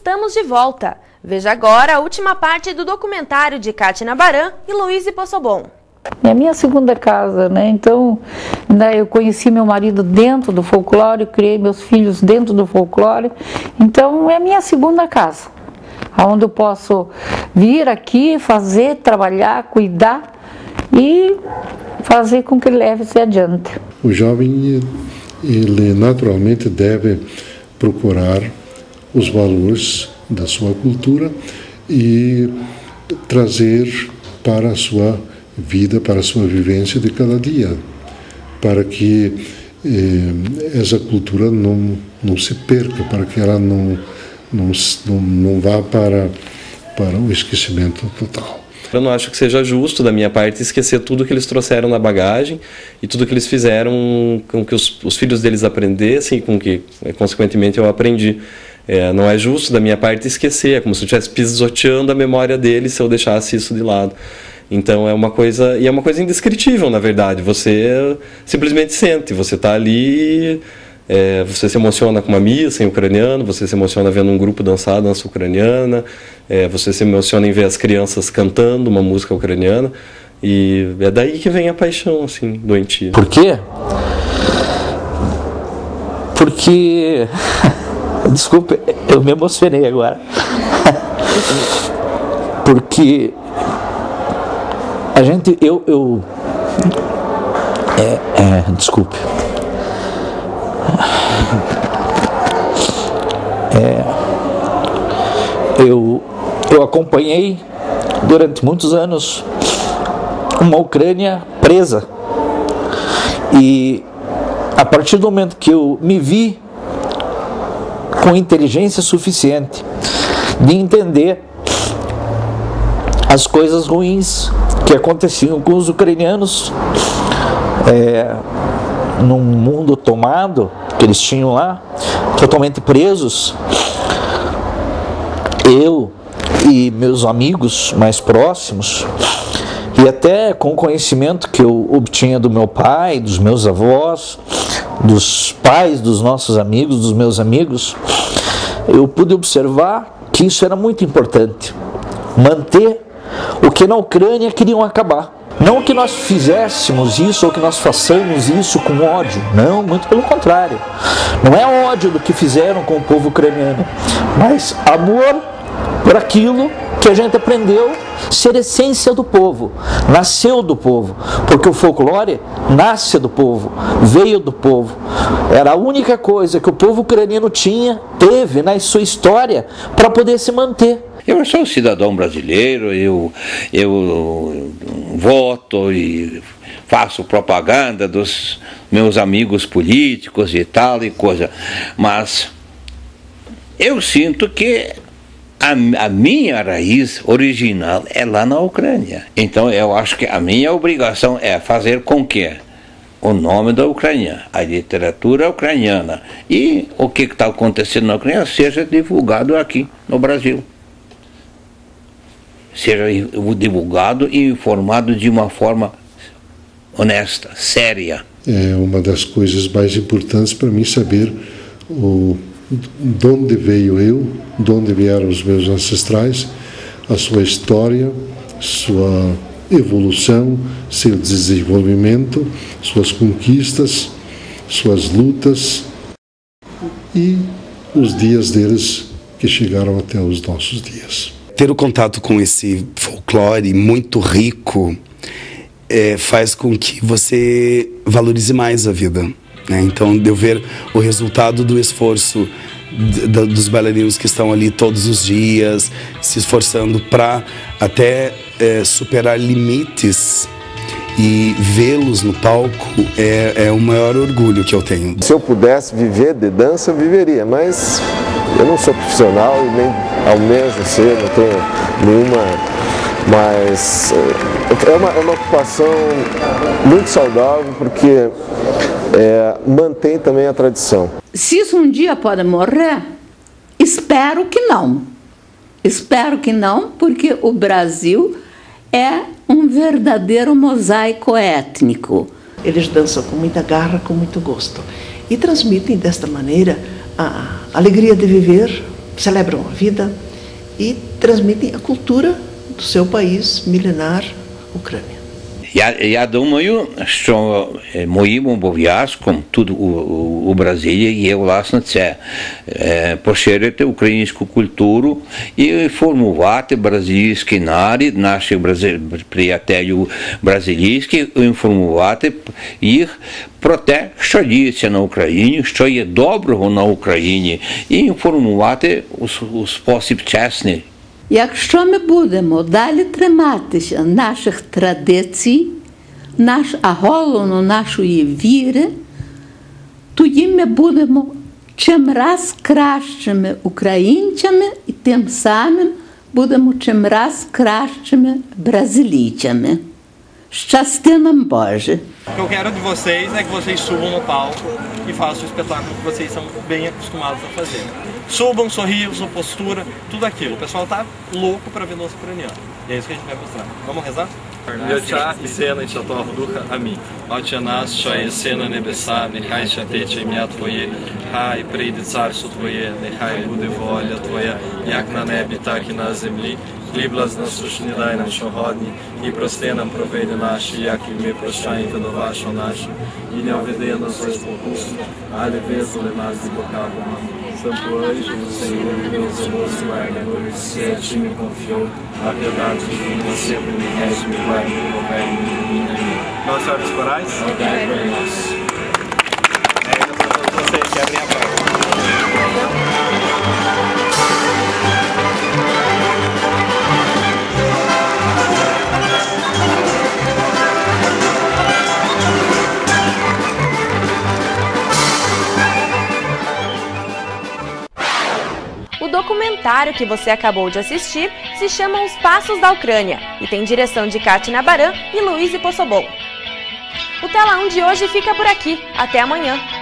estamos de volta. Veja agora a última parte do documentário de Kátia Nabaran e Luiz Possobon. É a minha segunda casa, né? Então, eu conheci meu marido dentro do folclore, criei meus filhos dentro do folclore. Então, é a minha segunda casa, onde eu posso vir aqui, fazer, trabalhar, cuidar e fazer com que ele leve-se adiante. O jovem, ele naturalmente deve procurar os valores da sua cultura e trazer para a sua vida, para a sua vivência de cada dia, para que essa cultura não se perca, para que ela não vá para o esquecimento total. Eu não acho que seja justo da minha parte esquecer tudo que eles trouxeram na bagagem e tudo que eles fizeram com que os filhos deles aprendessem e com que, consequentemente, eu aprendi. Não é justo da minha parte esquecer, é como se eu estivesse pisoteando a memória deles se eu deixasse isso de lado. Então é uma coisa indescritível, na verdade. Você simplesmente sente, você está ali, você se emociona com uma missa em ucraniano, você se emociona vendo um grupo dançar a dança ucraniana, você se emociona em ver as crianças cantando uma música ucraniana, e é daí que vem a paixão, assim, doentia. Por quê? Porque... Desculpa, eu me emocionei agora. Porque a gente, desculpe. Eu acompanhei durante muitos anos uma Ucrânia presa. E a partir do momento que eu me vi com inteligência suficiente de entender as coisas ruins que aconteciam com os ucranianos num mundo tomado que eles tinham lá, totalmente presos, eu e meus amigos mais próximos, e até com o conhecimento que eu obtinha do meu pai, dos meus avós, dos pais dos nossos amigos, dos meus amigos, eu pude observar que isso era muito importante. Manter o que na Ucrânia queriam acabar. Não que nós fizéssemos isso ou que nós façamos isso com ódio. Não, muito pelo contrário. Não é ódio do que fizeram com o povo ucraniano, mas amor por aquilo que a gente aprendeu ser essência do povo, nasceu do povo, porque o folclore nasce do povo, veio do povo. Era a única coisa que o povo ucraniano teve na sua história para poder se manter. Eu sou um cidadão brasileiro, eu voto e faço propaganda dos meus amigos políticos e tal e coisa, mas eu sinto que a minha raiz original é lá na Ucrânia. Então eu acho que a minha obrigação é fazer com que o nome da Ucrânia, a literatura ucraniana e o que está acontecendo na Ucrânia seja divulgado aqui no Brasil. Seja divulgado e informado de uma forma honesta, séria. É uma das coisas mais importantes para mim saber de onde veio eu, de onde vieram os meus ancestrais, a sua história, sua evolução, seu desenvolvimento, suas conquistas, suas lutas e os dias deles que chegaram até os nossos dias. Ter o contato com esse folclore muito rico faz com que você valorize mais a vida, né? Então, de eu ver o resultado do esforço dos bailarinos que estão ali todos os dias, se esforçando para até superar limites e vê-los no palco é o maior orgulho que eu tenho. Se eu pudesse viver de dança, eu viveria, mas eu não sou profissional e nem almejo ser, não tenho nenhuma, mas é uma ocupação muito saudável porque mantém também a tradição. Se isso um dia pode morrer, espero que não. Espero que não, porque o Brasil é um verdadeiro mosaico étnico. Eles dançam com muita garra, com muito gosto. E transmitem desta maneira a alegria de viver, celebram a vida e transmitem a cultura do seu país milenar, Ucrânia. Я думаю, що моїм обов'язком тут у Бразилії є, власне, це поширити українську культуру і формувати бразилійський народ, наших приятелів бразилійських, інформувати їх про те, що діється на Україні, що є доброго на Україні, і інформувати у спосіб чесний. Якщо ми будемо далі триматися наших традицій, а головно нашої віри, тоді ми будемо чимраз кращими українцями і тим самим будемо чимраз кращими бразилійцями. Щасти нам, Боже! O que eu quero de vocês é que vocês subam no palco e façam o espetáculo que vocês são bem acostumados a fazer. Subam, sorriso, postura, tudo aquilo. O pessoal tá louco para ver nosso ucraniano. E é isso que a gente vai mostrar. Vamos rezar? Йотя і Сина і Святого Духа. Амінь. Отче наш, що є сина небеса, нехай святиться ім'я Твоє, хай прийде царство Твоє, нехай буде воля Твоя, як на небі, так і на землі. Хліб насущний дай нам сьогодні, і прости нам провини наші, як і ми прощаємо винуватцям нашим. І не введи нас у спокусу, але визволи нас від лукавого. Santo anjo do Senhor, meu zeloso guardador, se a ti me confiou, a piedade divina sempre me rege, me guarda e me governe em mim. Nossa Senhora dos Corais, rogai por nós. Vocês que abrem a porta. O documentário que você acabou de assistir se chama Os Passos da Ucrânia e tem direção de Katina Baran e Luiz Possobon. O Tela 1 de hoje fica por aqui. Até amanhã!